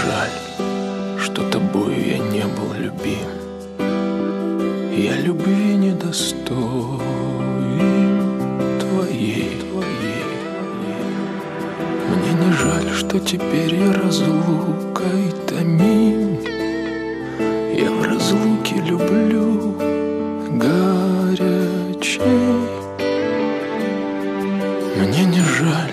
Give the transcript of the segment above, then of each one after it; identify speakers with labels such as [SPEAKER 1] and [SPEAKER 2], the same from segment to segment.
[SPEAKER 1] жаль, что тобою я не был любим. Я любви недостоин твоей. Мне не жаль, что теперь я разлукой томим. Я в разлуке люблю горячей. Мне не жаль.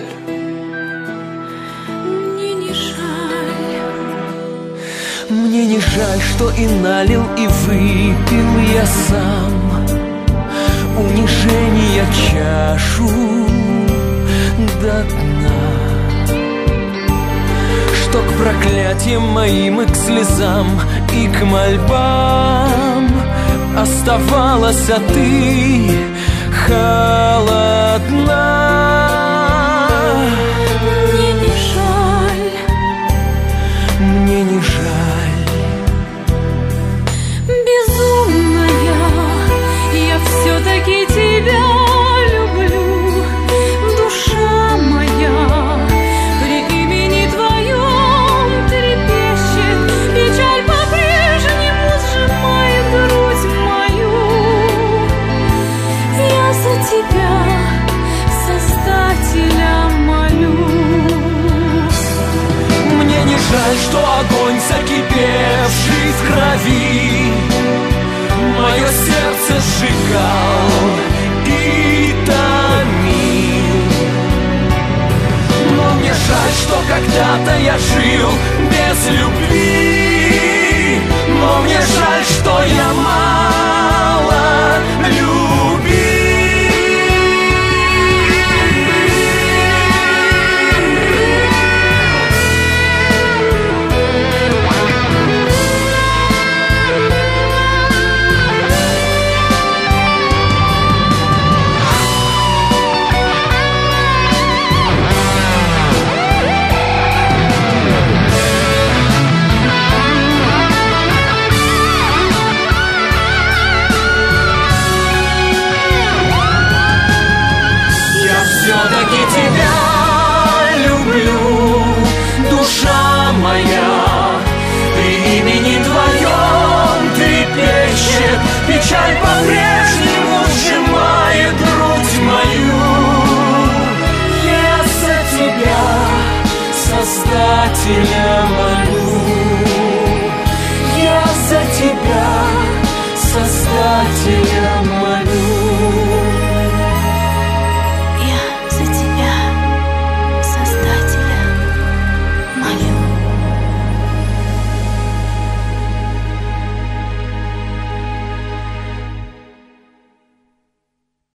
[SPEAKER 2] Мне не жаль, что и налил, и выпил я сам унижения чашу до дна, что к проклятиям моим и к слезам, и к мольбам оставалась, а ты холодна. Мне не жаль,
[SPEAKER 3] безумная, я все-таки тебя люблю, душа моя, при имени твоем трепещет, печаль по-прежнему сжимает грудь мою. Я за тебя, Создателя, молю.
[SPEAKER 2] мне не жаль, что огонь, закипевший в крови, мое сердце сжигал и томил. Но мне жаль, что когда-то я жил без любви. Но мне жаль, что я мало любил. Все-таки тебя люблю, душа моя, при имени твоем трепещет, печаль по-прежнему сжимает грудь мою. Я за тебя, Создателя, молю. Я за тебя, Создателя, молю.